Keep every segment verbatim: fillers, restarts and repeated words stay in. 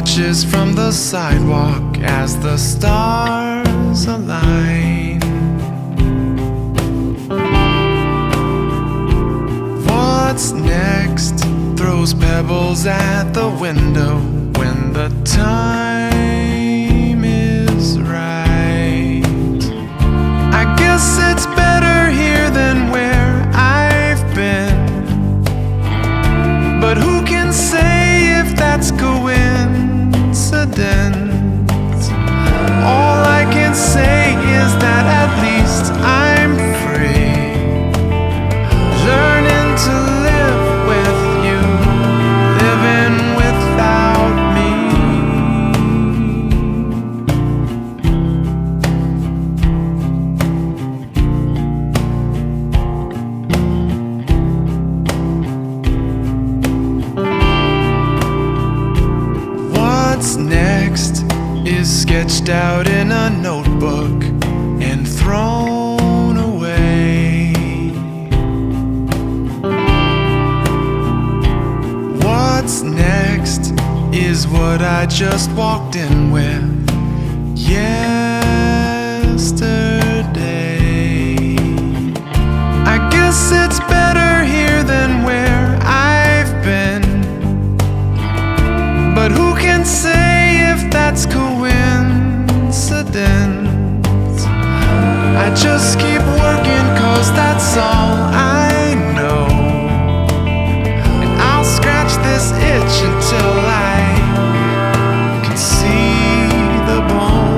watches from the sidewalk as the stars align. What's next? Throws pebbles at the window when the time is right. I guess it's better here than where I've been, but who can say if that's coincidence? All I can say is that at least I'm free, learning to live with you, living without me. What's next is sketched out in a notebook and thrown away. What's next is what I just walked in with yesterday. I guess it's better here than where I've been, but who can say if that's coincidence? I just keep working 'cause that's all I know, and I'll scratch this itch until I can see the bone.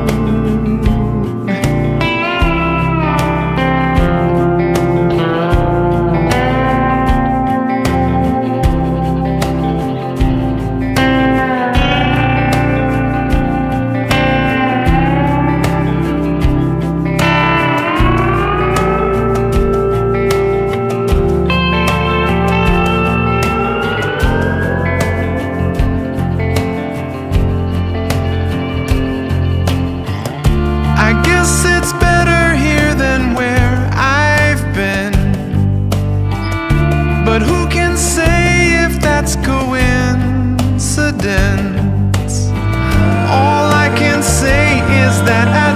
I guess it's better here than where I've been, but who can say if that's coincidence? All I can say is that I